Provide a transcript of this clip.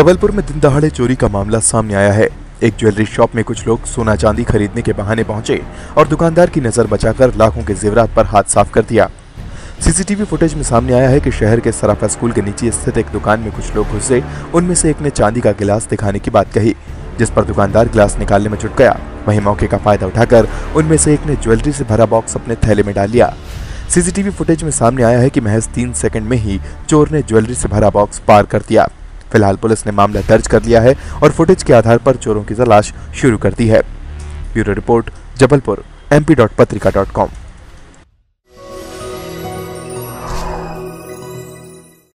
जबलपुर में दिन दहाड़े चोरी का मामला सामने आया है। एक ज्वेलरी शॉप में कुछ लोग सोना चांदी खरीदने के बहाने पहुंचे और दुकानदार की नजर बचाकर लाखों के जेवरात पर हाथ साफ कर दिया। सीसीटीवी फुटेज में सामने आया है कि शहर के सराफा स्कूल के नीचे स्थित एक दुकान में कुछ लोग घुसे। उनमें से एक ने चांदी का गिलास दिखाने की बात कही, जिस पर दुकानदार गिलास निकालने में जुट गया। वहीं मौके का फायदा उठाकर उनमें से एक ने ज्वेलरी से भरा बॉक्स अपने थैले में डाल लिया। सीसीटीवी फुटेज में सामने आया है कि महज 3 सेकंड में ही चोर ने ज्वेलरी से भरा बॉक्स पार कर दिया। फिलहाल पुलिस ने मामला दर्ज कर लिया है और फुटेज के आधार पर चोरों की तलाश शुरू कर दी है। Bureau report, Jabalpur, mp.patrika.com।